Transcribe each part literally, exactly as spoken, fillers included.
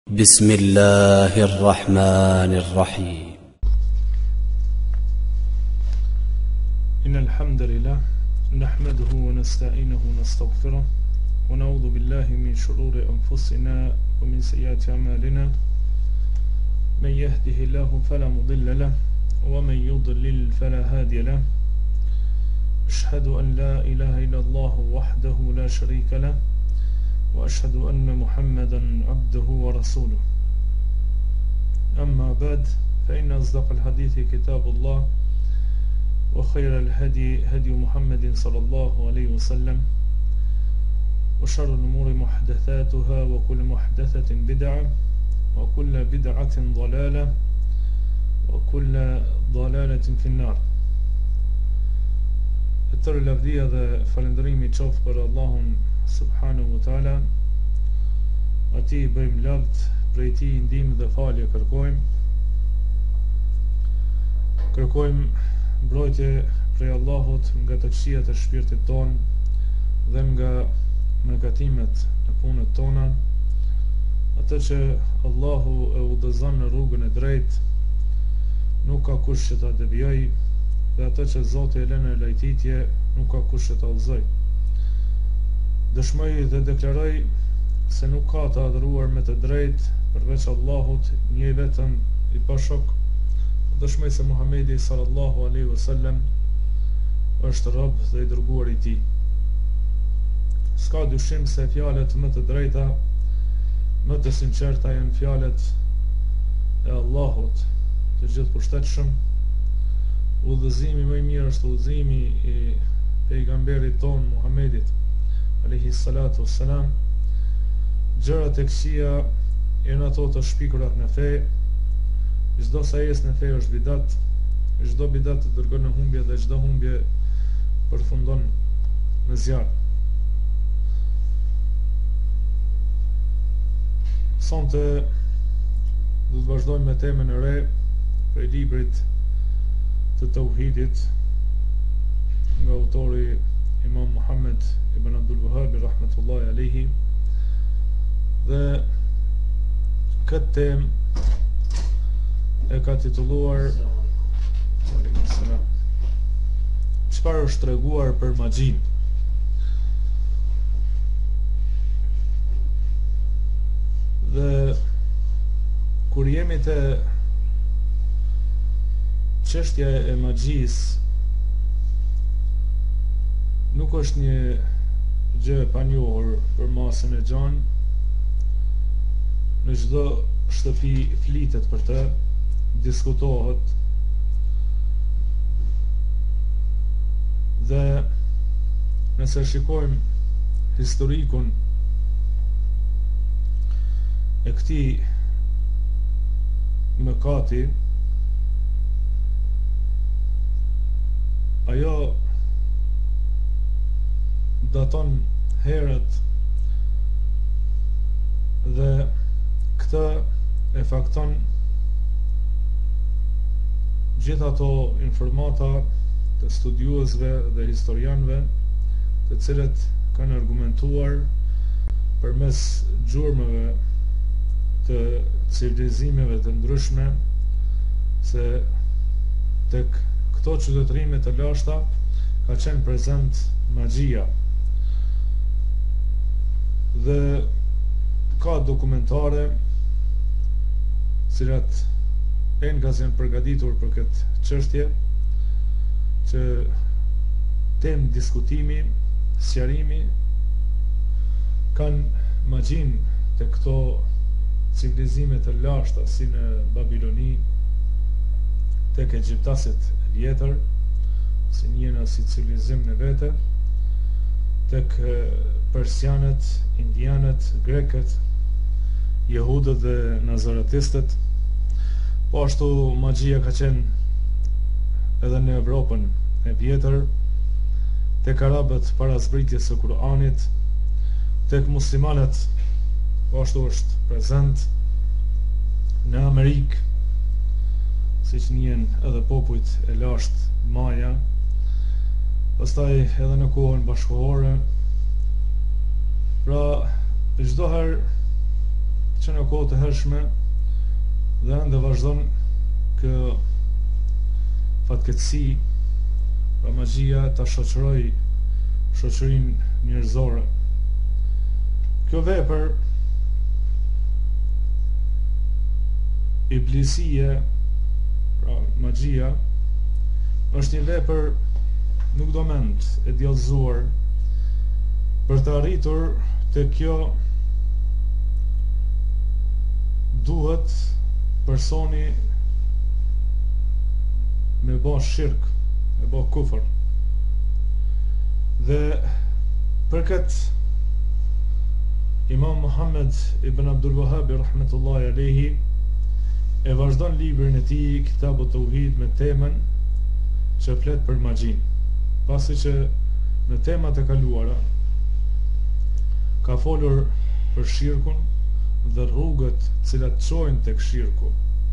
بسم الله الرحمن الرحيم. إن الحمد لله نحمده ونستعينه ونستغفره ونعوذ بالله من شرور أنفسنا ومن سيئات أعمالنا. من يهده الله فلا مضل له ومن يضلل فلا هادي له. أشهد أن لا إله إلا الله وحده لا شريك له وأشهد أن محمدا عبده ورسوله. أما بعد، فإن أصدق الحديث كتاب الله، وخير الهدي هدي محمد صلى الله عليه وسلم، وشر الأمور محدثاتها، وكل محدثة بدعة، وكل بدعة ضلالة، وكل ضلالة في النار. Të tërë lavdia dhe falëndërimi qoftë për Allahun subhanahu wa taala. Atij i bëjmë lavd, prej tij ndihmë dhe falje kërkojmë. Kërkojmë mbrojtje prej Allahut nga të këqijat e shpirtit ton dhe nga mëkatimet në punët tona. Atë që Allahu e udhëzon në rrugën e drejtë, nuk ka kush që ta devijojë, dhe atë që Zoti e lën në lajtitje, nuk ka kush që ta udhëzoj. Dëshmoj dhe deklaroj se nuk ka të adhuruar me të drejtë përveç Allahut, një vetëm i pashok. Dëshmoj se Muhamedi sallallahu alaihi wasallam është rob dhe i dërguar i tij. S'ka dyshim se fjalët më të drejta, më të sinqerta janë fjalët e Allahut të gjithëpushtetshëm. Udhëzimi më i mirë është udhëzimi i pejgamberit ton Muhamedit alayhi salatu wassalam. Gjërat e këqija janë ato të shpikurat në fe. Çdo sajes në fe është bidat. Çdo bidat të dërgon në humbje dhe çdo humbje përfundon në zjarr. Sonte do të vazhdojmë me temën e re prej librit të tauhidit nga autori Imam Muhammed ibn Abdul Wahhab rahmetullahi alayhi. Dhe këtë temë e ka titulluar çfarë është treguar për magjin. Dhe kur jemi te çështja e magjisë, nuk është një gjë e panjohur për masën e gjanë. Në çdo shtëpi flitet për të, diskutohet. Dhe nëse shikojmë historikun e këtij mëkati, ajo daton herët dhe këtë e fakton gjithë ato informata të studiuesve dhe historianëve, të cilët kanë argumentuar përmes gjurmëve të civilizimeve të ndryshme se tek këto qytetërime të lashta ka qenë prezent magjia. Dhe ka dokumentare cilat e nga janë përgatitur për këtë çështje, që temë diskutimi, sqarimi kanë magjin të këto civilizime të lashta, si në Babiloni, tek egjiptasit vjetër, si njëna si civilizim në vete, tek persianët, indianët, grekët, jehudët dhe nazaretistët. Po ashtu magjia ka qenë edhe në Evropën e vjetër, tek arabët para zbritjes së Kur'anit, tek muslimanët po ashtu është prezent, në Amerikë, siç njihen edhe popujt e lashtë Maja, pastaj edhe në kohën bashkëkohore. Pra, çdo herë që në kohë të hershme dhe ende vazhdon kë fatkeqësi, pra magjia ta shoqëroj shoqërinë njerëzore. Kjo vepër iblisie, pra magjia, është një vepër nuk do mend e djallëzuar për të arritur të kjo duhet personi me bë shirk, me bë kufër. Dhe për këtë Imam Muhammed ibn Abdul Wahhab rahmetullahi alayhi e vazhdon librin e tij Kitabu Tauhid me temën që flet për magjin, pasi që në temat e kaluara ka folur për shirkun dhe rrugët cilat çojnë tek shirku,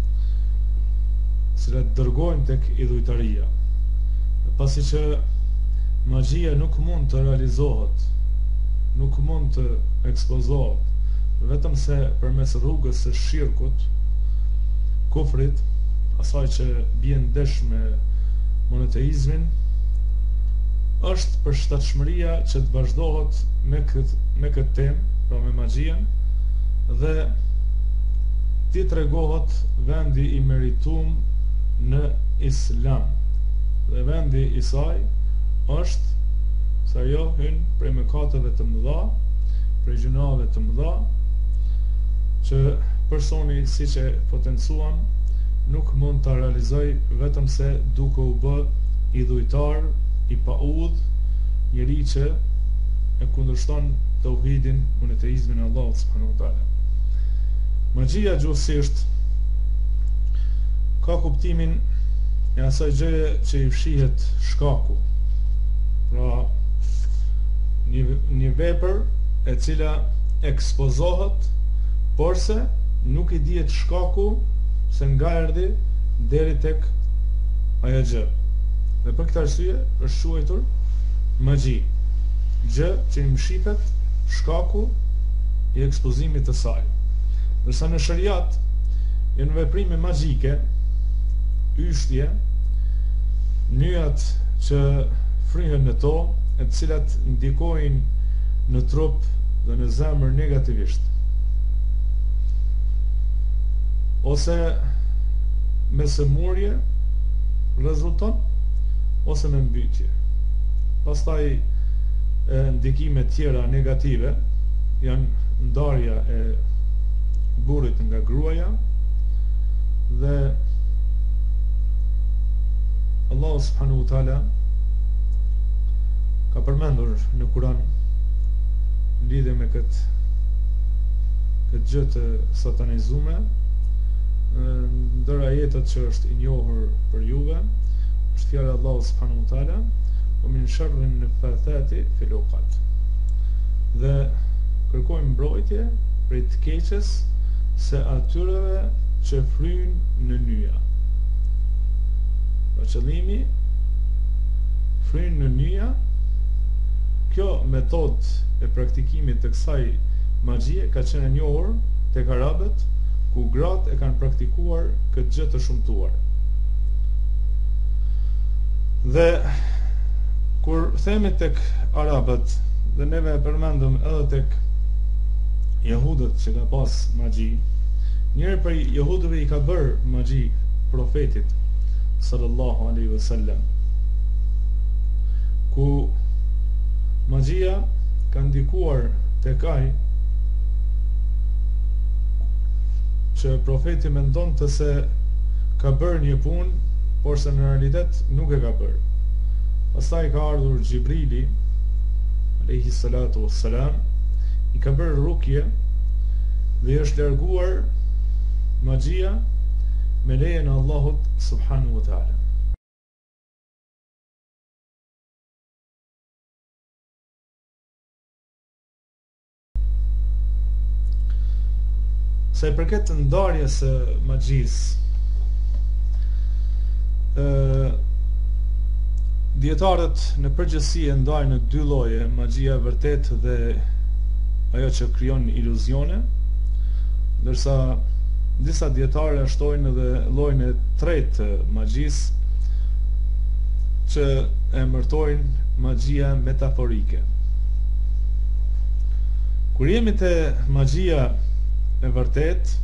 cilat dërgojnë tek idhujtaria. Pasi që magjia nuk mund të realizohet, nuk mund të ekspozohet vetëm se përmes rrugës së shirkut, kufrit, asaj që bie ndesh me monoteizmin, është përshtatshmëria që të vazhdohet me këtë me këtë temë, pra me magjien, dhe ti tregohet vendi i meritum në Islam. Dhe vendi i saj është se ajo hyn prej mëkateve të mëdha, prej gjunave të mëdha, që personi, siç e potencuam, nuk mund ta realizoj vetëm se duke u bë idhujtar, i paudh, njeri që e kundërshton tauhidin, monoteizmin e Allahut subhanahu wa taala. Magjia gjuhësisht ka kuptimin e asaj gjëje që i fshihet shkaku. Pra, një, një vepër e cila ekspozohet, porse nuk i dihet shkaku se nga erdhi deri tek ajo gjë. Dhe për këtë arsye është quajtur magji, gjë që i mshifet shkaku i ekspozimit të saj. Ndërsa në shariat janë veprime magjike, yshtje, nyjat që fryhen në to, e të cilat ndikojnë në trup dhe në zemër negativisht, ose me sëmurje rezulton, ose me mbytje. Pastaj e, ndikime tjera negative janë ndarja e burrit nga gruaja, dhe Allah subhanahu wa taala ka përmendur në Kur'an lidhje me këtë këtë gjë të satanizuar, ndër ajetet që është i njohur për juve është fjala e Allahut subhanahu wa taala, "Wa min sharri an-naffathati fil 'uqad", dhe kërkojmë mbrojtje prej të keqes se atyreve që fryjnë në nyja. Pra qëllimi fryjnë në nyja. Kjo metodë e praktikimit të kësaj magjie ka qenë e njohur tek arabët, ku gratë e kanë praktikuar këtë gjë të shumtuar. Dhe kur themi tek arabët, dhe neve e përmendëm edhe tek jehudët që ka pas magji, njëri prej jehudëve i ka bërë magji profetit sallallahu alaihi wasallam, ku magjia ka ndikuar tek ai që profeti mendonte se ka bërë një punë, por se në realitet nuk e ka bërë. Pastaj ka ardhur Xhibrili alayhi salatu wassalam, i ka bërë rukje dhe i është larguar magjia me lejen e Allahut subhanahu wa taala. Sa i përket ndarjes së magjisë, ë dietarët në përgjithësi e ndajnë në dy lloje, magjia e vërtetë dhe ajo që krijon iluzione. ndërsa disa dietarë shtojnë edhe llojin e tretë të magjisë, që e emërtojnë magjia metaforike. Kur jemi te magjia e vërtet,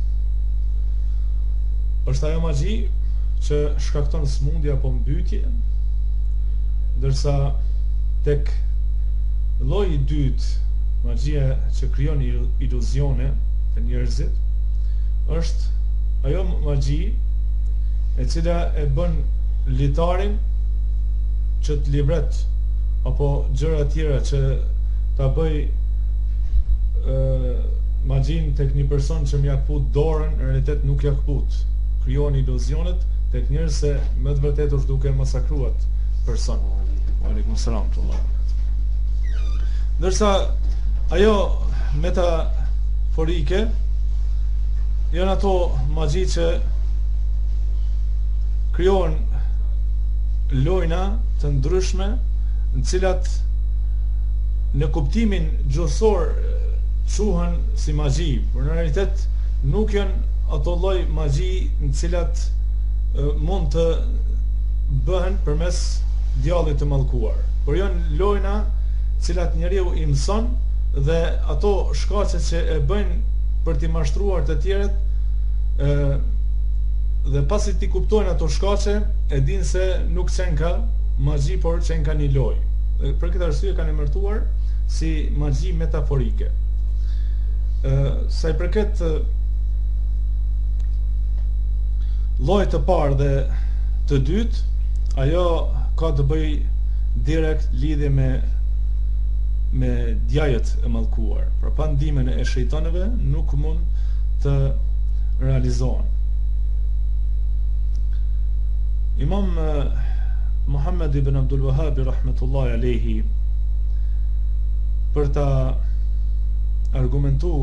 është ajo magji që shkakton smundje apo mbytje, ndërsa tek lloji i dytë, magjia që krijon iluzione te njerëzit, është ajo magji e cila e bën litarin që të livret apo gjëra tjera që ta bëj e, magjin tek një person që më ja kaput dorën, në realitet nuk ja kaput. Krijon iluzionet tek njerëz se më të vërtetë është duke masakruar person. Aleikum selam tullah. Ndërsa ajo metaforike janë ato magji që krijon lojna të ndryshme, në cilat në kuptimin gjuhësor quhen si magji, por në realitet nuk janë ato lloj magji në cilat e, mund të bëhen përmes djallit të mallkuar, por janë lojna të cilat njeriu i mëson dhe ato shkaqe që e bëjnë për t'i mashtruar të tjerët, e, dhe pasi ti kuptojnë ato shkaqe, e din se nuk qenë ka magji, por qenë ka një loj. Dhe për këtë arsye kanë emërtuar si magji metaforike. E, sa i përket llojit të parë dhe të dytë, ajo ka të bëj direkt lidhje me me djajet e mallkuar. Pra pa ndihmën e shejtanëve nuk mund të realizohen. Imam Muhammed ibn Abdul Wahhab rahmetullahi alayhi, për ta argumentu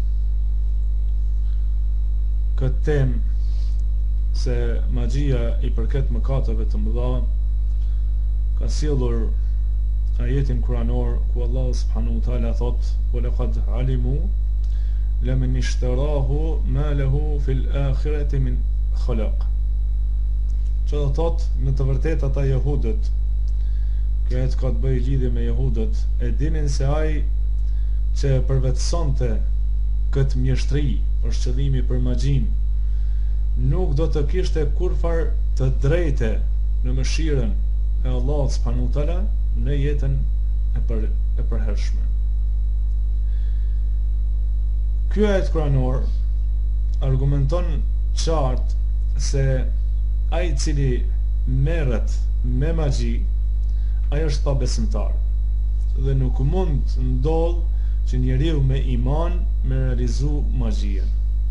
këtë temë se magjia i përket mëkateve të mëdha, ka sjellur ajetin kuranor ku Allah subhanahu wa taala thot: "Wa laqad alimu laman ishtarahu ma lahu fil akhirati min khalaq." Që do thot, në të vërtetë ata jehudët, kjo ajet ka të bëjë lidhje me jehudët, e dinin se ai që përvetësonte këtë mjeshtri, është qëllimi për magjin, nuk do të kishte kurfar të drejte në mëshirën e Allahut subhanahu wa taala në jetën e, për, e përhershme. Ky ajet kuranor argumenton qartë se ai i cili merret me magji, ai është pa besimtar, dhe nuk mund të ndodh që njeriu me iman me realizu magjien.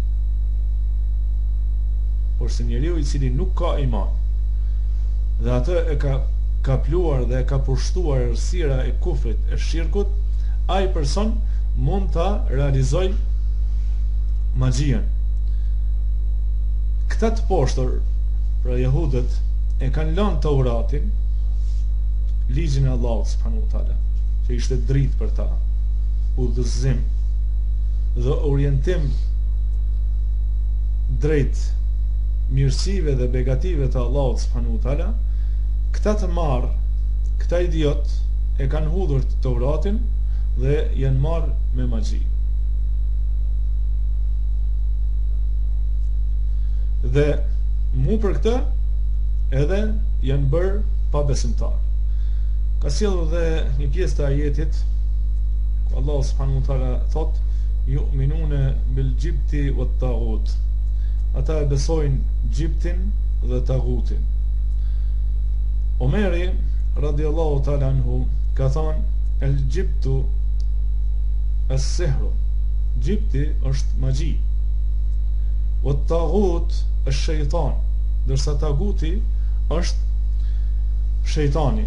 Por se njeriu i cili nuk ka iman dhe atë e ka kapluar dhe e ka pushtuar errësira e kufrit, e shirkut, ai person mund ta realizoj magjien. Këta të poshtër, pra jehudët, e kanë lënë Tauratin, ligjin e Allahut subhanahu wa taala, që ishte dritë për ta, udhëzim dhe orientim drejt mirësive dhe begative të Allahut subhanahu wa taala. Këta të marr, këta idiot e kanë hudhur Tauratin dhe janë marrë me magji. Dhe mu për këtë edhe janë bërë pa besimtar. Ka sjellur dhe një pjesë të ajetit ku Allah subhanahu wa taala thot: "Yu'minuna bil jibti wat taghut." Ata e besojnë gjiptin dhe tagutin. Omeri radiallahu ta'ala anhu ka thonë: "El gjiptu as-sihru." Gjipti është magji. Wat tagut është shejtan, ndërsa taguti është shejtani.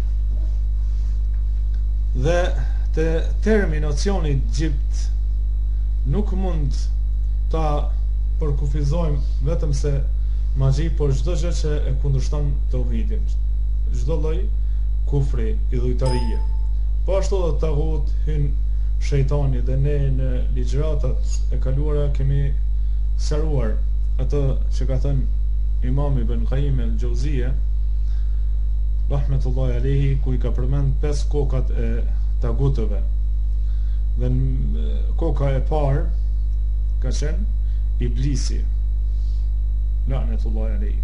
Dhe te terminacioni gjipt nuk mund ta përkufizojmë vetëm se magji, por çdo gjë që e kundërshton tauhidin, çdo lloj kufri, idhujtarie. Po ashtu edhe tagut hyn shejtani, dhe ne në ligjëratat e kaluara kemi sëruar atë që ka thënë Imam Ibn Qayyim al-Jauziyja rahmetullahi alayhi, ku i ka përmend pesë kokat e tagutëve. Dhe koka e parë ka qenë Iblisi, lanetullahi alayhi.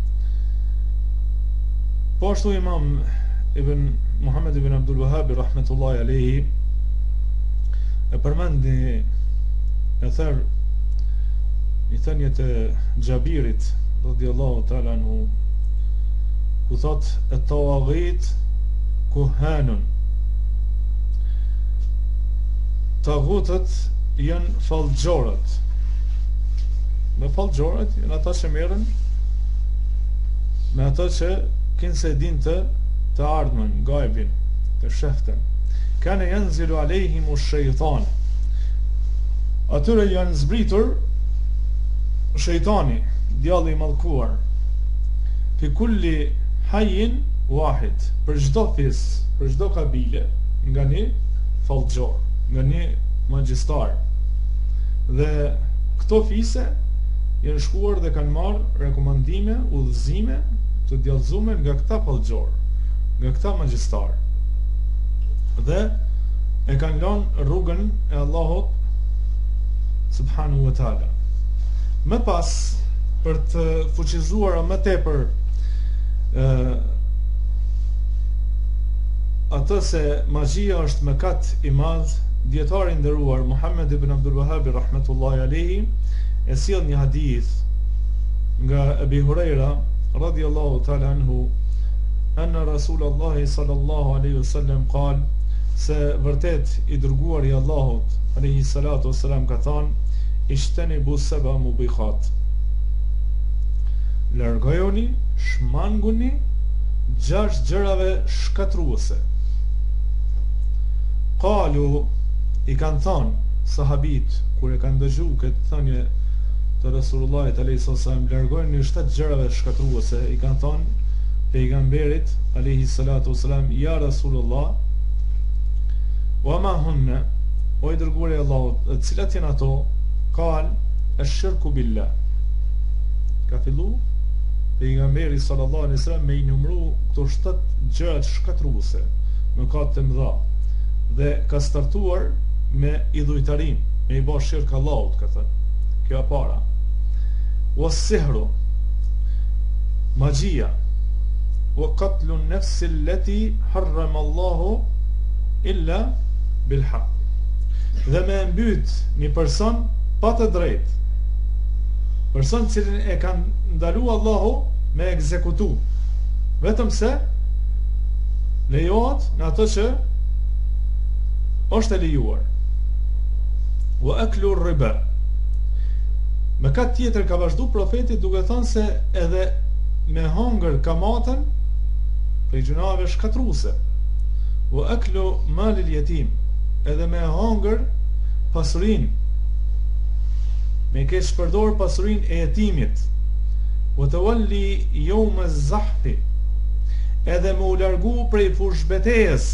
Po ashtu Imam Ibn Muhammad ibn Abdul Wahhab rahmetullahi alayhi e përmend e therr i thënjet e Xhabirit radhiyallahu ta'ala anhu, ku thot e tawaghit kuhanun, taghutët janë fallxhorët. Me fallxhorët janë ata që merren me ata që kinë se din të të ardhmen, gajbin, të sheften. Kane janë zilu alejhimu shëjtan, atyre janë zbritur shëjtani, djalli i mallkuar, fi kulli hajin wahid, për çdo fis, për çdo kabile, nga një fallxhor, nga një magjistar. Dhe këto fise janë shkuar dhe kanë marrë rekomandime, udhëzime të djallëzume nga këta fallxhor, nga këta magjistar. Dhe e kanë lënë rrugën e Allahut subhanahu wa taala. Më pas, për të fuqizuar më tepër ë atë se magjia është mëkat i madh, dietari i nderuar Muhammad ibn Abdul Wahhab rahmetullahi alayhi e sjell një hadith nga Abi Huraira radhiyallahu ta'ala anhu, anna Rasulullah sallallahu alaihi wasallam qal, se vërtet i dërguari i Allahut alaihi salatu wassalam ka thënë, ishtanibu sab'a mubiqat, largojuni, shmanguni gjashtë gjërave shkatruese. Qalu, i kanë thënë sahabit kur e kanë dëgjuar këtë thënie të Rasulullahit alayhi sallam, largojeni shtatë gjërave shkatruese, i kanë thënë pejgamberit alayhi salatu wasalam, ja Rasulullah, wa ma hunna, o i dërguari i Allahut, cilat janë ato? Qal ash-shirku billah. Ka fillu pejgamberi sallallahu alaihi wasallam me i numëru këto shtatë gjëra shkatruese, mëkate të mëdha, dhe ka startuar me idhujtarim, me i bërë shirk Allahut, ka thënë. Kjo e para. Was-sihru, magjia, wa qatlu an-nafsi allati harrama Allahu illa bil haqq. Dhe me mbyt një person pa të drejtë, person cilin e kanë ndalu Allahu me ekzekutu, vetëm se lejohet në atë që është e lejuar. Wa aklu riba. Me ka tjetër ka vazhdu profeti duke thënë se edhe me hongër kamatën prej gjunave shkatruse. Wa aklu malil jetim, edhe me hongër pasurin, me ke shpërdor pasurin e jetimit. Wa tawalli yawm az-zahfi, edhe me u largu prej fushbetejes,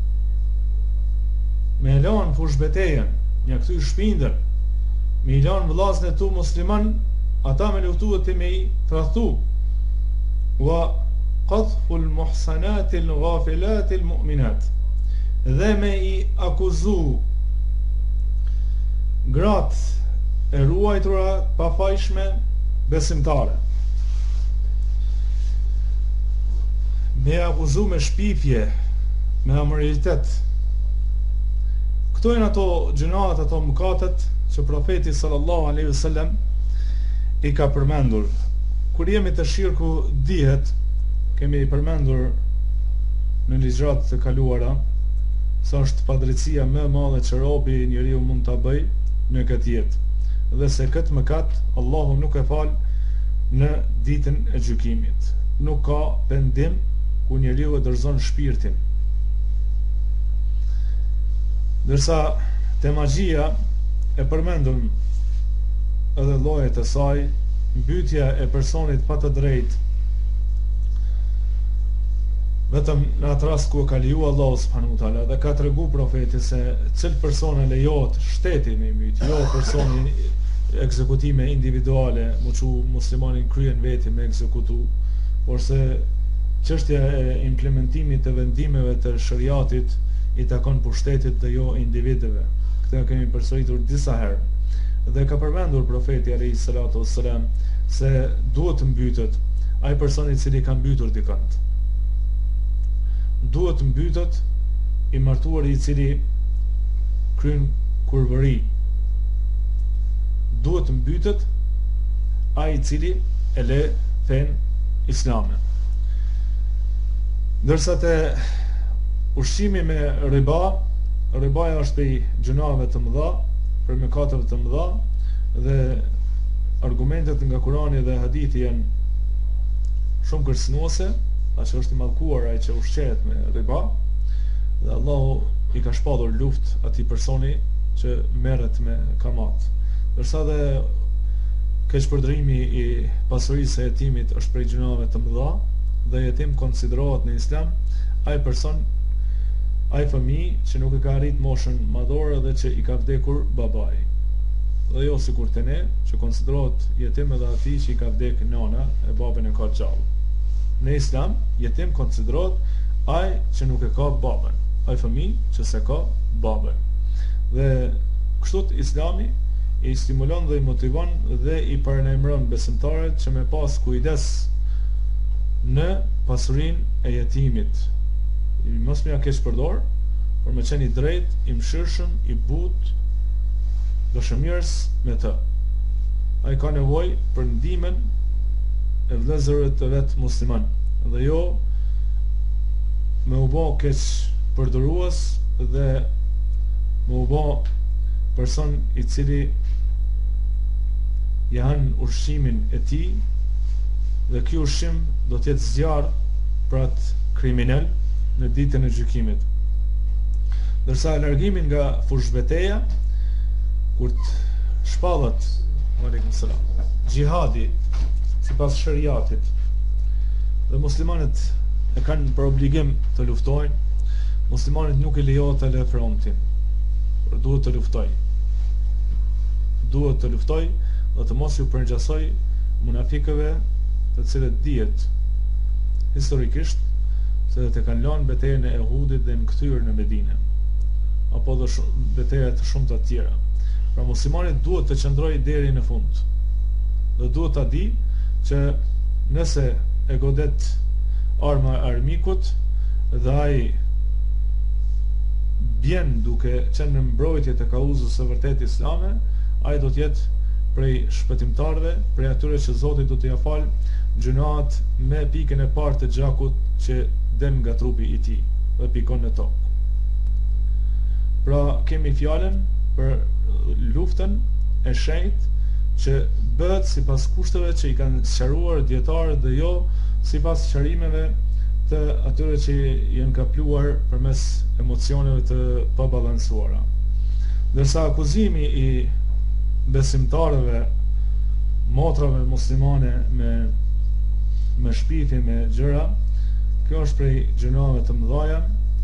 me lanë fushbetejen, një këtu shpindër, me i lanë vllazën e tu musliman, ata me luftu e të me i tradhtu. Wa qadhfu al-muhsanati al-ghafilati al-mu'minat, dhe me i akuzu gratë e ruajtura pa fajshme besimtare, me akuzu me shpifje, me amoralitet. Këto janë ato gjunat, ato mëkatet që profeti sallallahu alaihi wasallam i ka përmendur. Kur jemi të shirku dihet, kemi i përmendur në ligjrat të kaluara, sa është padrejtësia më e madhe që robi njeriu mund ta bëj në këtë jetë, dhe se këtë mëkat Allahu nuk e fal në ditën e gjykimit. Nuk ka pendim ku njeriu e dorëzon shpirtin. Dërsa te magjia e përmendëm edhe llojet e saj, mbytja e personit pa të drejtë, vetëm në atë rast ku e ka lejuar Allahu subhanahu wa taala, dhe ka tregu profeti se cil person e lejohet shteti me mbyt, jo personi ekzekutime individuale, mu që muslimanin kryen veti me ekzekutu, por se çështja e implementimit të vendimeve të shariatit i takon pushtetit dhe jo individëve. Këtë kemi përsëritur disa herë. Dhe ka përmendur profeti alayhi salatu wassalam se duhet të mbytet ai person i cili ka mbytur dikant. Duhet të mbytet i martuari i cili kryen kurvëri. Duhet të mbytet ai i cili e le fen islame. Ndërsa te ushqimi me riba, ribaja është prej gjunave të mëdha, për mëkateve të mëdha, dhe argumentet nga Kurani dhe hadithi janë shumë kërcënuese, pasi është i mallkuar ai që ushqehet me riba, dhe Allahu i ka shpallur luftë atij personi që merret me kamat. Ndërsa dhe keqpërdorimi i pasurisë së jetimit është prej gjunave të mëdha, dhe jetim konsiderohet në Islam ai person, ai fëmijë që nuk e ka arrit moshën madhore dhe që i ka vdekur babai. Dhe jo sikur te ne, që konsiderohet jetim edhe ati që i ka vdek nana e babën e ka gjallë. Në Islam, jetim konsiderohet ai që nuk e ka babën, ai fëmijë që se ka babën. Dhe kështu Islami i stimulon dhe i motivon dhe i paralajmëron besimtarët që me pas kujdes në pasurinë e jetimit. I mos më ja keq përdor, por me qenë i drejt, i mëshirshëm, i butë, dëshëmirës me të. Ai ka nevojë për ndihmën e vëllezërve të vet musliman, dhe jo me u bë keq përdorues dhe me u bë person i cili janë ushqimin e tij, dhe ky ushqim do të jetë zjarr për atë kriminal në ditën e gjykimit. Ndërsa largimin nga fushbeteja, kur të shpallet, aleikum selam, xhihadi sipas shariatit, dhe muslimanët e kanë për obligim të luftojnë, muslimanët nuk i lejohet të lë frontin, por duhet të luftojë. Duhet të luftoj dhe të mos ju përngjasoj munafikëve, të cilët dihet historikisht se të kanë lënë betejën e Uhudit dhe në kthyer në Medinë, apo dhe beteja të shumta të tjera. Pra muslimani duhet të qëndrojë deri në fund. Dhe duhet ta di që nëse e godet arma e armikut dhe ai bjen duke qenë në mbrojtje të kauzës së vërtet islame, ai do të jetë prej shpëtimtarëve, prej atyre që Zoti do t'i ia fal gjunat me pikën e parë të gjakut që den nga trupi i tij dhe pikon në tokë. Pra kemi fjalën për luftën e shenjtë që bëhet sipas kushteve që i kanë sqaruar dietarët dhe jo sipas sqarimeve të atyre që janë kapluar përmes emocioneve të pabalancuara. Ndërsa akuzimi i besimtarëve, motrave muslimane me me shpifi, me gjëra, kjo është prej gjunave të mëdhaja,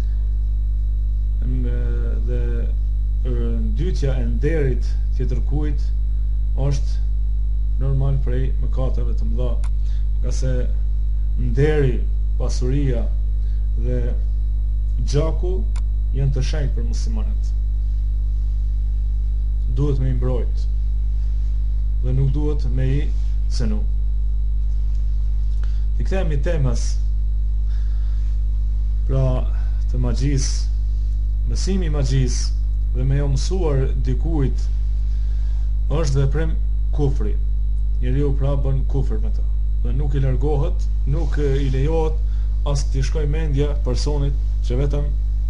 dhe ndytja e nderit tjetër kujt është normal prej mëkateve të mëdha, nga se nderi, pasuria dhe gjaku janë të shenjtë për muslimanët. Duhet me i mbrojt dhe nuk duhet me i cenu. I kthehemi temës pra të magjis, mësimi i magjis dhe me jo mësuar dikujt është veprim kufri. Njeriu pra bën kufër me të dhe nuk i largohet, nuk i lejohet as t'i shkoj mendja personit që vetëm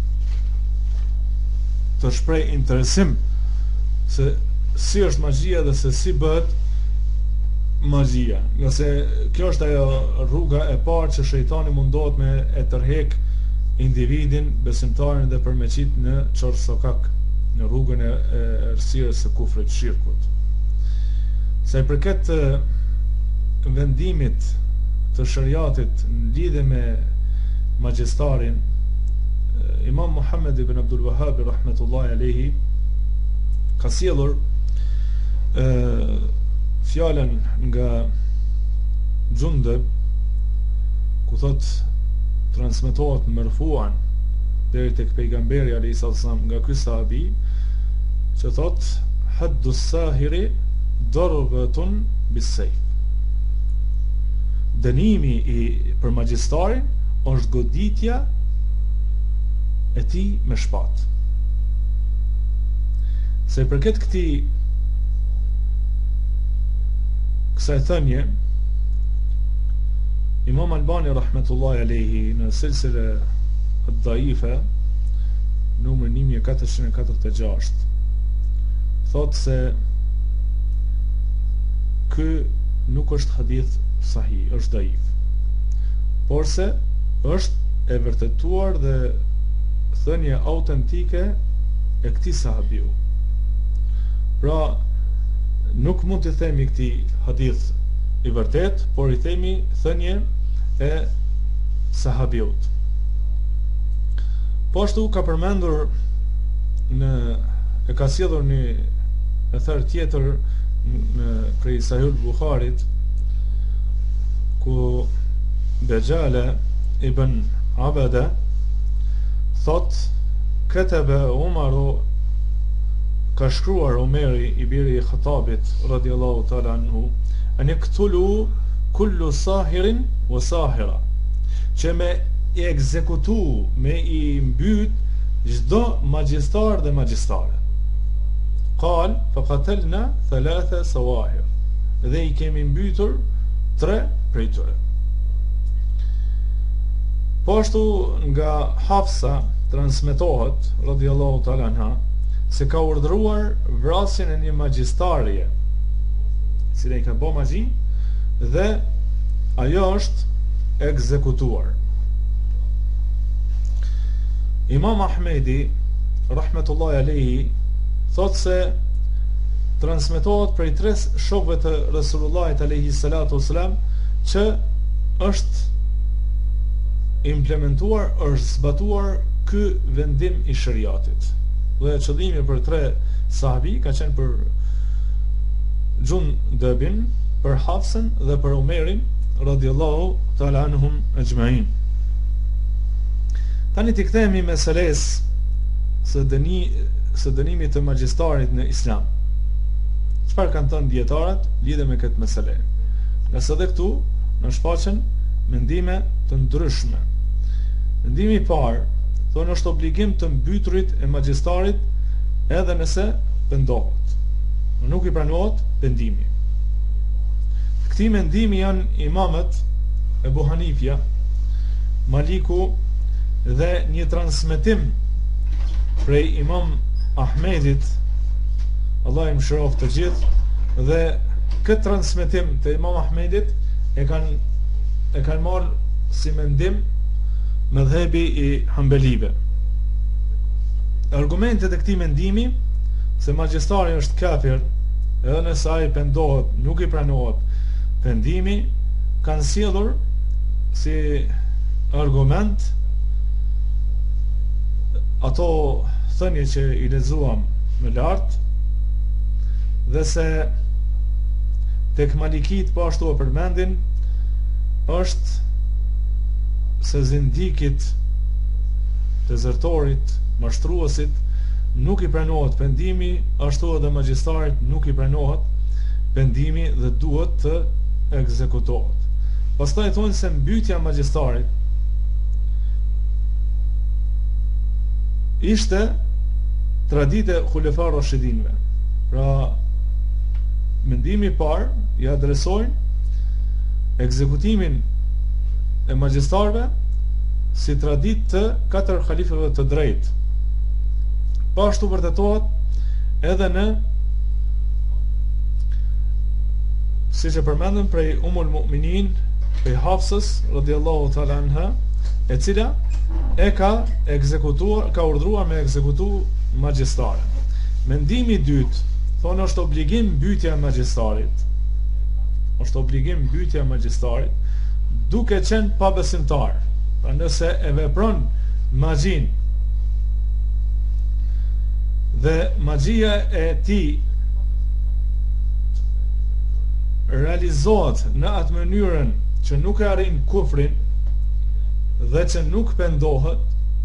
të shprej interesim se si është magjia dhe se si bëhet magjia. Nga se kjo është ajo rruga e parë që shejtani mundohet me e tërhek individin, besimtarin dhe përmeqit në qorsokak, në rrugën e errësirës së kufrit, shirkut. Sa i përket vendimit të shariatit në lidhje me magjestarin, Imam Muhammed ibn Abdul Wahhab rahmetullahi alayhi ka sjellur uh, fjalën nga Xundeb, ku thot transmetohet marfuan deri tek pejgamberi alayhis salam nga ky sahabi, që thot haddu sahiri darbatun bis-sayf. Dënimi i për magjistarin është goditja e tij me shpatë. Se përket këtij kësaj thënie, Imam Albani rahmetullahi alayhi në silsile ad-daifa numër një mijë katërqind e katërdhjetë e gjashtë thot se ky nuk është hadith sahih, është daif, por se është e vërtetuar dhe thënie autentike e këtij sahabiu. Pra nuk mund të themi këtij hadith i vërtet, por i themi thënie e sahabiut. Po ashtu ka përmendur në e ka sjellur një ether tjetër në prej Sahih Bukharit, ku Dajjala ibn Abada thot kataba Umaru, ka shkruar Omeri i biri i Khattabit radiallahu ta'ala anhu, an iktulu kullu sahirin wa sahira, që me i ekzekutu, me i mbyt çdo magjistar dhe magjistare. Qal fa qatalna thalatha sawahir, dhe i kemi mbytur tre prej tyre. Po ashtu nga Hafsa transmetohet radiallahu ta'ala anha se ka urdhëruar vrasjen e një magjistarie, si dhe i ka bë magji, dhe ajo është ekzekutuar. Imam Ahmedi rahmetullahi alayhi thot se transmetohet prej tres shokëve të Resulullahit alayhi salatu wasalam që është implementuar, është zbatuar ky vendim i shariatit. Dhe qëllimi për tre sahabi ka qenë për Xundebin, për Hafsën dhe për Omerin radiallahu ta'ala anhum ajma'in. Tani t'i kthehemi meseles së dëni, së dënimit të magjistarit në Islam. Çfarë kanë thënë dietarët lidhe me këtë mesele? Nga se dhe këtu në shfaqen mendime të ndryshme. Mendimi i parë thonë është obligim të mbyturit e magjistarit edhe nëse pendohet. Nuk i pranohet pendimi. Këti mendimi janë imamët Ebu Hanifja, Maliku dhe një transmetim prej Imam Ahmedit, Allah i mëshiroft të gjithë, dhe këtë transmetim të Imam Ahmedit e kanë e kanë marrë si mendim mëdhëbi i Hanbelive. Argumentet e këtij mendimi se magjistari është kafir edhe nëse ai pendohet, nuk i pranohet pendimi, kanë sjellur si argument ato thënie që i lexuam më lart, dhe se tek Malikit po ashtu e përmendin, është se zindikit, dezertorit, mashtruesit nuk i pranohet pendimi, ashtu edhe magjistarit nuk i pranohet pendimi dhe duhet të ekzekutohet. Pastaj thonë se mbytja e magjistarit ishte tradite Khulefar Rashidinve. Pra mendimi i parë i adresojnë ekzekutimin e magjistarëve si traditë të katër halifëve të drejtë. Po ashtu vërtetohet edhe në, siç e përmendëm, prej Umul Mu'minin, prej Hafsës radhiyallahu ta'ala anha, e cila e ka ekzekutuar, ka urdhëruar me ekzekutu magjistaren. Mendimi i dytë thonë është obligim mbytja e magjistarit. Është obligim mbytja e magjistarit duke qenë pabesimtar. Pra nëse e vepron magjin dhe magjia e tij realizohet në atë mënyrën që nuk e arrin kufrin dhe që nuk pendohet,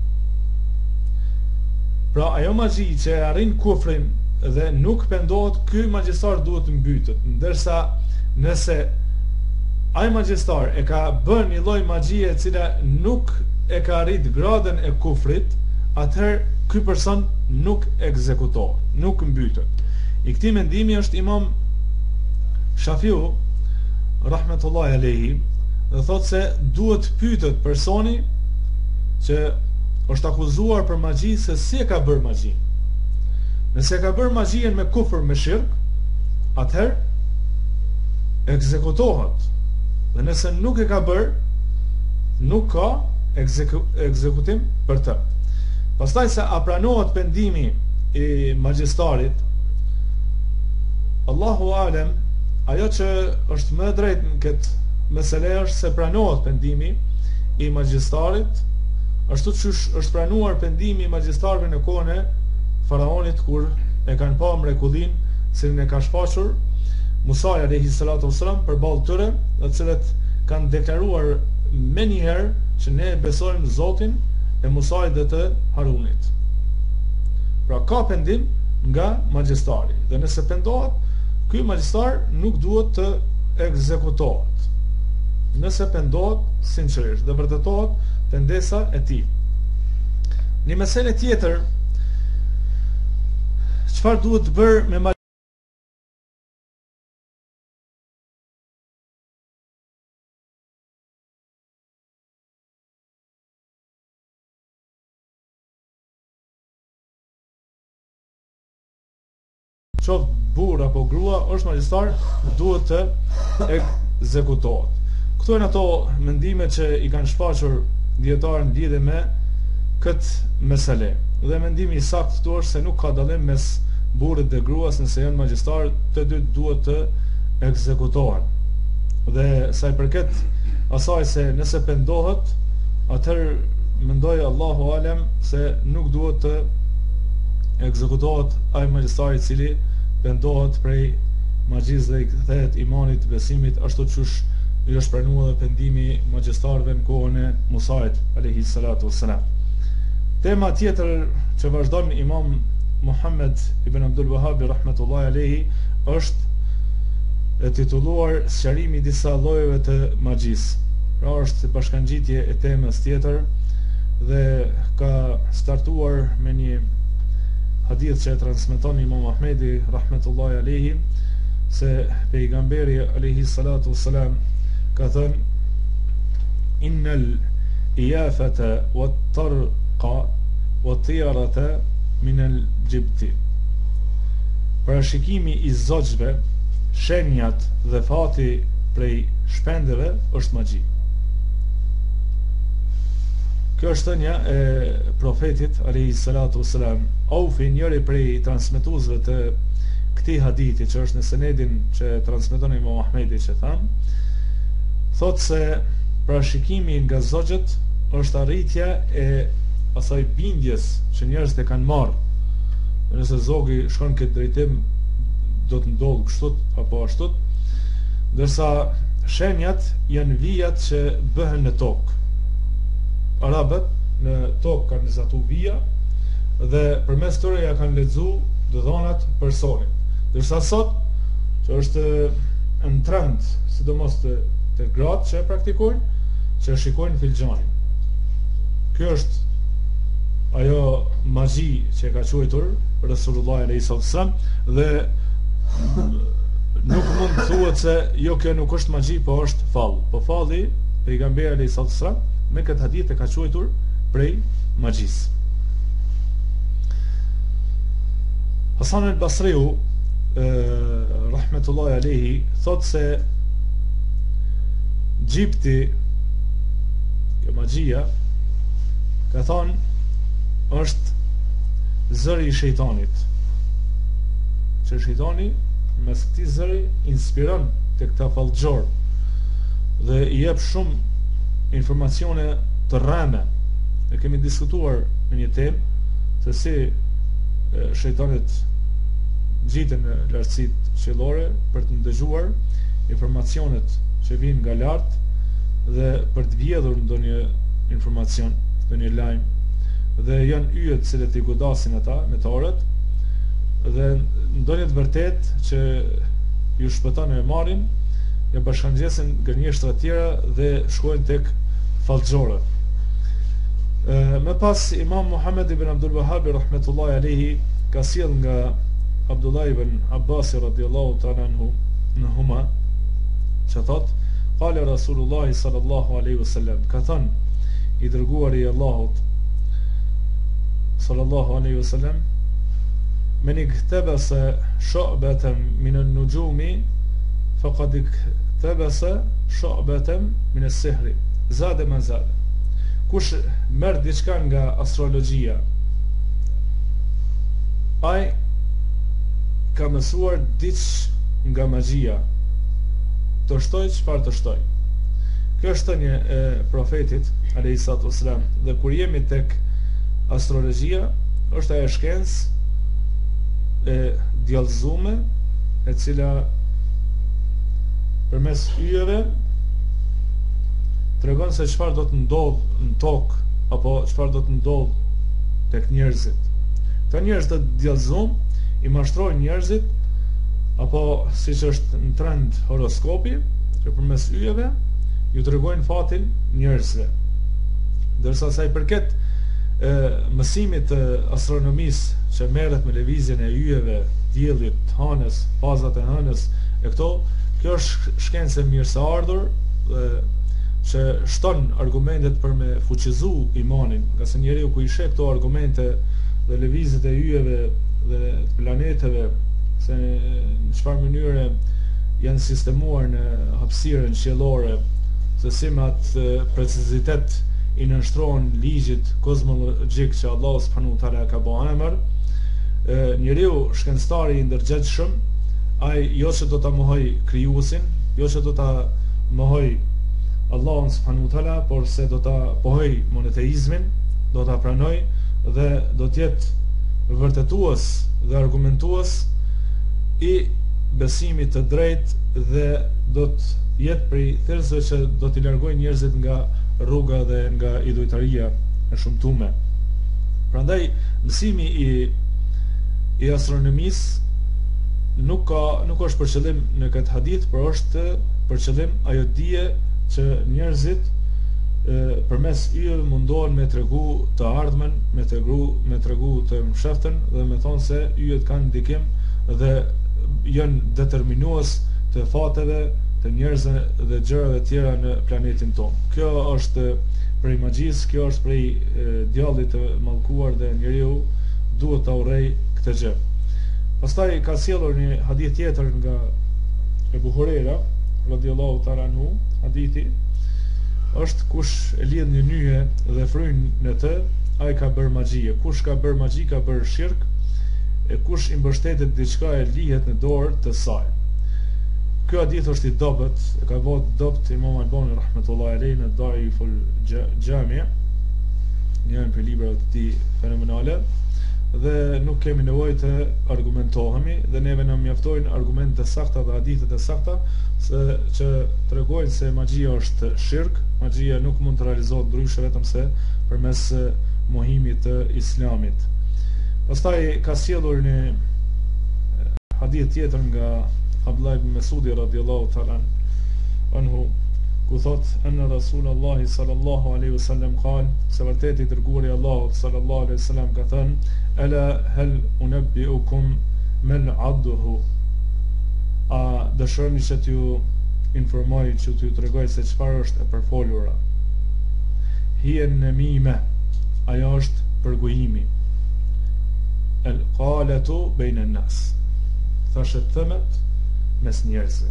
pra ajo magji që e arrin kufrin dhe nuk pendohet, ky magjistar duhet të mbytet, ndërsa nëse ai magjistar e ka bën një lloj magjie e cila nuk e ka arrit gradën e kufrit, atëherë ky person nuk ekzekutohet, nuk mbytet. I këtij mendimi është Imam Shafiu rahmetullahi alayhi, dhe thotë se duhet pyetet personi që është akuzuar për magji se si e ka bërë magjin. Nëse e ka bërë magjien me kufër, me shirk, atëherë ekzekutohet. Dhe nëse nuk e ka bërë, nuk ka ekzeku, ekzekutim për të. Pastaj se a pranohet pendimi i magjistarit, Allahu alem, ajo që është më drejt në këtë mesele është se pranohet pendimi i magjistarit, ashtu që është pranuar pendimi i magjistarëve në kohën e faraonit, kur e kanë pa mrekullin cilën e ka shfaqur Musa alayhi salatu wasalam përballë tyre, të cilët kanë deklaruar me njëherë që ne besojmë Zotin e Musait dhe të Harunit. Pra ka pendim nga magjistari, dhe nëse pendohet, ky magjistar nuk duhet të ekzekutohet. Nëse pendohet sinqerisht dhe vërtetohet pendesa e tij. Një mesele tjetër, çfarë duhet të bërë me magjistar? Qoftë burr apo grua, është magjistar, duhet të ekzekutohet. Këto janë ato mendime që i kanë shfaqur dietarë në lidhje me këtë mesele. Dhe mendimi i saktë këtu është se nuk ka dallim mes burrit dhe gruas, nëse janë magjistar, të dy duhet të ekzekutohen. Dhe sa i përket asaj se nëse pendohet, atëherë mendoj Allahu alem se nuk duhet të ekzekutohet ai magjistar i cili pendohet prej magjisë dhe i kthehet imanit, besimit, ashtu siç i është pranuar edhe pendimi magjistarëve në kohën e Musait alayhi salatu wassalam. Tema tjetër që vazhdon Imam Muhammed ibn Abdul Wahhab rahmetullahi alayhi është e titulluar Sqarimi i disa llojeve të magjisë. Pra është bashkangjitje e temës tjetër dhe ka startuar me një hadith që e transmeton Imam Ahmedi rahmetullahi alayhi, se pejgamberi alayhi salatu wassalam ka thënë: innal iyafata wat tarqa wat tiyarata min al jibti. Parashikimi i zogjve, shenjat dhe fati prej shpendeve është magji. Kjo është thënia e profetit alayhi salatu wassalam. Aufi, njëri prej transmetuesve të këtij hadithi, që është në senedin që transmeton Imam Ahmedi, që thamë, thotë se parashikimi nga zogjet është arritja e asaj bindjes që njerëzit e kanë marrë. Nëse zogi shkon këtë drejtim, do të ndodhë kështu apo ashtu, ndërsa shenjat janë vijat që bëhen në tokë. Arabët në tokë kanë zatu vija dhe përmes tyre ja kanë lexu dhënat personit. Ndërsa sot, që është në trend, sidomos të, të gratë që e praktikojnë, që shikojnë filxhanin. Kjo është ajo magji që e ka quajtur Resulullah alayhi sallam, dhe nuk mund të thuhet se jo, kjo nuk është magji, po është fall. Po falli pejgamberi alayhi sallam me këtë hadith e ka quajtur prej magjisë. Hasan al-Basriu rahmetullahi alayhi thot se gjipti, kjo magjia, ka thonë, është zëri i shejtanit. Që shejtani mes këtij zëri inspiron te këta fallxhor dhe i jep shumë informacione të rreme. Ne kemi diskutuar në një temë se si shejtanit gjiten në lartësitë qiellore për të ndëgjuar informacionet që vinë nga lart dhe për të vjedhur ndonjë informacion, ndonjë lajm, dhe janë yjet të cilët i godasin ata meteorët, dhe ndonjë të vërtet që ju shpëton e marrin, ja bashkangjesin gënjeshtra të tjera dhe shkojnë tek fallxorët. Më pas Imam Muhammed ibn Abdul Wahhab rahmetullahi alayhi ka sjell nga Abdullah ibn Abbas radhiyallahu ta'ala anhu anhuma që thot qala Rasulullah sallallahu alaihi wasallam, ka thënë i dërguari i Allahut sallallahu alaihi wasallam, men iktabasa shu'batan min an-nujumi faqad iktabasa shu'batan min as-sihr, zada man zada. Kush merr diçka nga astrologjia, ai ka mësuar diç nga magjia, të shtoj çfarë të shtoj. Kjo është thënie e profetit alayhi salatu wasalam, dhe kur jemi tek astrologjia, është ajo shkencë e djallëzume, e cila përmes yjeve tregon se çfarë do të ndodh në tokë, apo çfarë do të ndodh tek njerëzit. Këta njerëz të djallëzum i mashtrojnë njerëzit, apo siç është në trend horoskopi, që përmes yjeve ju tregojnë fatin njerëzve. Ndërsa sa i përket e, mësimit të astronomisë që merret me lëvizjen e yjeve, diellit, hënës, fazat e hënës e këto, kjo është shkencë e mirëseardhur dhe që shton argumentet për me fuqizu imanin, nga se njeriu ku i sheh këto argumente dhe lëvizjet e yjeve dhe planeteve, se në çfarë mënyre janë sistemuar në hapësirën qiellore, se si me atë precizitet i nënshtrohen ligjit kozmologjik që Allahu subhanahu wa taala ka bërë emër, njeriu shkencëtari i ndërgjegjshëm, ai jo që do ta mohoj krijuesin, jo që do ta mohoj Allahun subhanahu wa taala, por se do ta pohoj monoteizmin, do ta pranoj dhe do të jetë vërtetues dhe argumentues i besimit të drejtë, dhe do të jetë prej thellësve që do t'i largojë njerëzit nga rruga dhe nga idhujtaria e shumtume. Prandaj mësimi i i astronomisë nuk ka nuk është për qëllim në këtë hadith, por është për qëllim ajo dije që njerëzit e, përmes yjeve mundohen me tregu të ardhmen, me tregu me tregu të msheftën, dhe me thonë se yjet kanë ndikim dhe janë determinues të fateve të njerëzve dhe gjërave tjera në planetin tonë. Kjo është prej magjisë, kjo është prej e, djallit të mallkuar, dhe njeriu duhet ta urrej këtë gjë. Pastaj ka sjellur një hadith tjetër nga Ebu Huraira radhiyallahu ta'ala anhu, hadithi është kush e lidh një nyje dhe fryn në të, ai ka bërë magjie. Kush ka bërë magji ka bërë shirk, e kush i mbështetet diçka e lihet në dorë të saj. Ky hadith është i dobët, e ka vënë dobt Imam Albani rahmetullahi alayhi në Daiful Jami', një nga librat e tij fenomenale, dhe nuk kemi nevojë të argumentohemi, dhe neve na mjaftojnë argumentet e sakta dhe hadithet e sakta se që tregojnë se magjia është shirk. Magjia nuk mund të realizohet ndryshe vetëm se përmes mohimit të Islamit. Pastaj ka sjellur një hadith tjetër nga Abdullah ibn Mesudi radhiyallahu ta'ala anhu, ku thot anna Rasulullah sallallahu alaihi wasallam qal, se vërtet i dërguari i Allahut sallallahu alaihi wasallam ka thënë, ala hal unabbiukum mal adduhu, a dëshironi që t'ju informoj, që t'ju tregoj se çfarë është e përfolura. Hiya an-namima, ajo është përgojimi. El qalatu bayna an-nas, thashë thëmet mes njerëzve.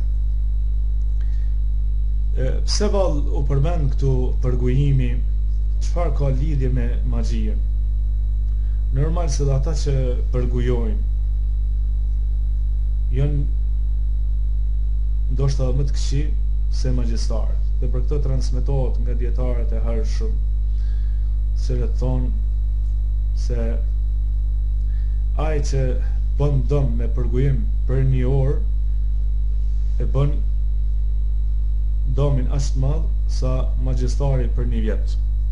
Pse vall u përmend këtu përgojimi, çfarë ka lidhje me magjien? Normal se dhe ata që përgujojnë janë ndoshta më të këqij se magjistarët, dhe për këtë transmetohet nga dietarët e hershëm, se le të thonë se ai që bën dëm me përgujim për një orë, e bën idhamin aq të madh sa magjistari për një vjet.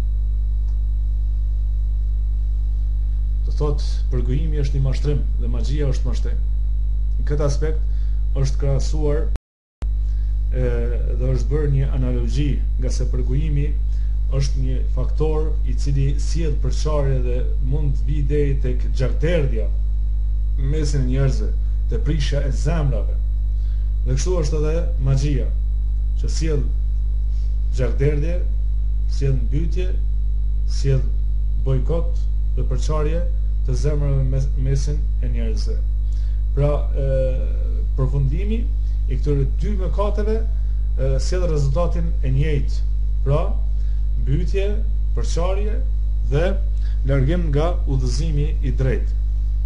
Do thot, përgojimi është një mashtrim dhe magjia është mashtrim. Në këtë aspekt është krahasuar e, dhe është bërë një analogji, nga se përgojimi është një faktor i cili sjell përçarje dhe mund të vijë deri tek gjakderdhja mesin e njerëzve, te prishja e zemrave. Dhe kështu është edhe magjia, që sjell gjakderdhje, sjell mbytje, sjell bojkot dhe përçarje të zemrave mes, mesin e njerëzve. Pra, e, përfundimi i këtyre dy mëkateve sjell rezultatin e njëjtë. Pra, mbytje, përçarje dhe largim nga udhëzimi i drejtë.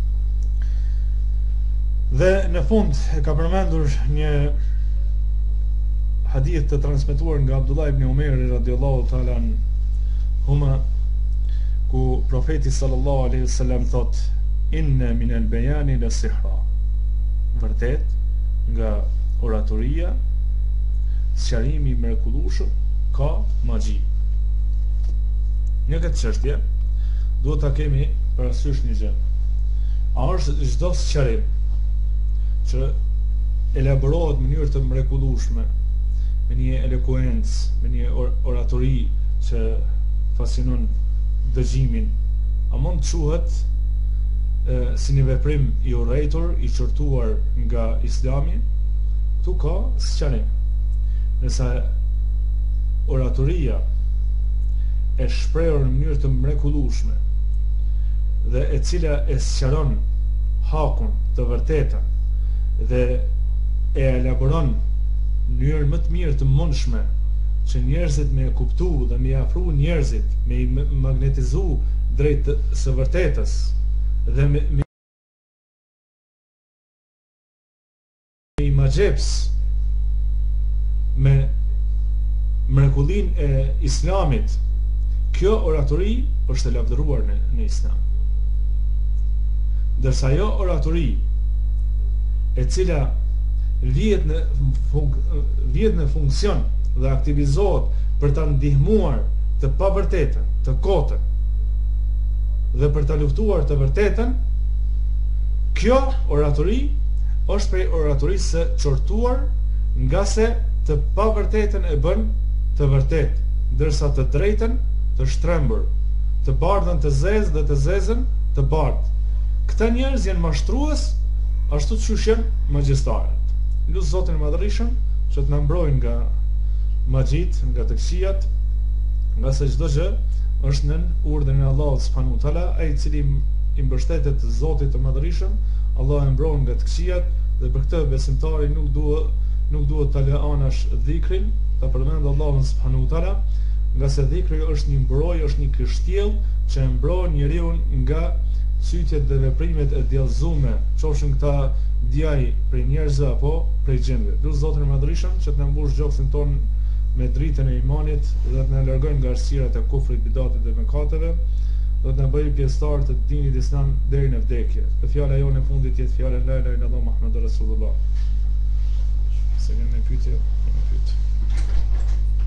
Dhe në fund e ka përmendur një hadith të transmetuar nga Abdullah ibn Umeri radiallahu ta'ala anhuma, ku profeti sallallahu alaihi wasallam thot: inna min al-bayani la sihra. Vërtet, nga oratoria, sqarimi i mrekullueshëm ka magji. Në këtë çështje duhet ta kemi parasysh një gjë. A është çdo sqarim që elaborohet në mënyrë të mrekullueshme, me një elokuencë, me një or oratori që fascinon dëgjimin, a mund të quhet e, si një veprim i urrejtur, i qortuar nga Islami? Ktu ka sqarim. Nëse oratoria e shprehur në mënyrë të mrekullueshme dhe e cila e sqaron hakun, të vërtetën, dhe e elaboron në mënyrë më të mirë të mundshme që njerëzit me e kuptu dhe me afru njerëzit, me i magnetizu drejt së vërtetës dhe me, me i magjeps me mrekullin e Islamit, kjo oratori është e lavdëruar në, në Islam. Dërsa jo oratori e cila vjet në, funk, vjet në funksion dhe aktivizohet për ta ndihmuar të pavërtetën, të kotën, dhe për ta luftuar të vërtetën, kjo oratori është prej oratorisë së qortuar, nga se të pavërtetën e bën të vërtet, ndërsa të drejtën të shtrembur, të bardhën të zezë dhe të zezën të bardhë. Këta njerëz janë mashtrues, ashtu siç janë magjistarët. Lut Zotin e Madhërisëm që të na mbrojë nga magjit, nga të këqijat, nga se çdo gjë është nën urdhrin e Allahut subhanahu wa taala, ai i cili i mbështetet Zotit të Madhërisëm, Allah e mbron nga të këqijat, dhe për këtë besimtari nuk duhet nuk duhet ta lë anash dhikrin, ta përmend Allahun subhanahu wa taala, nga se dhikri është një mbrojtje, është një kështjell që e mbron njeriu nga sytjet dhe veprimet e djallëzume, qofshin këta djaj prej njerëzve apo prej gjendve. Lut Zotin e Madhërisëm që të na mbush gjoksin ton me dritën e imanit dhe të na largojë nga errësirat e kufrit, bidatit dhe mëkateve, dhe të na bëjë pjesëtar të dinit islam deri në vdekje. Dhe fjala jonë e fundit jetë fjala la ilaha illallah Muhammadur Rasulullah. Se kemi pyetje, kemi pyetje.